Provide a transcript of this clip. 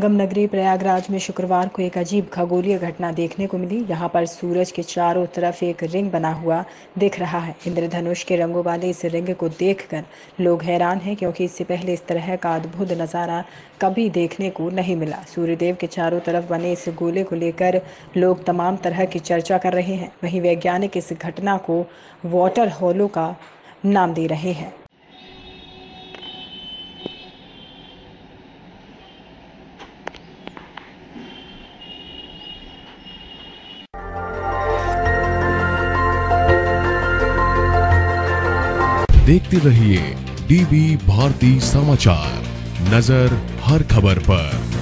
संगम नगरी प्रयागराज में शुक्रवार को एक अजीब खगोलीय घटना देखने को मिली। यहाँ पर सूरज के चारों तरफ एक रिंग बना हुआ दिख रहा है। इंद्रधनुष के रंगों वाले इस रिंग को देखकर लोग हैरान हैं, क्योंकि इससे पहले इस तरह का अद्भुत नज़ारा कभी देखने को नहीं मिला। सूर्यदेव के चारों तरफ बने इस गोले को लेकर लोग तमाम तरह की चर्चा कर रहे हैं। वहीं वैज्ञानिक इस घटना को वाटर हॉलो का नाम दे रहे हैं। देखते रहिए डीवी भारती समाचार, नजर हर खबर पर।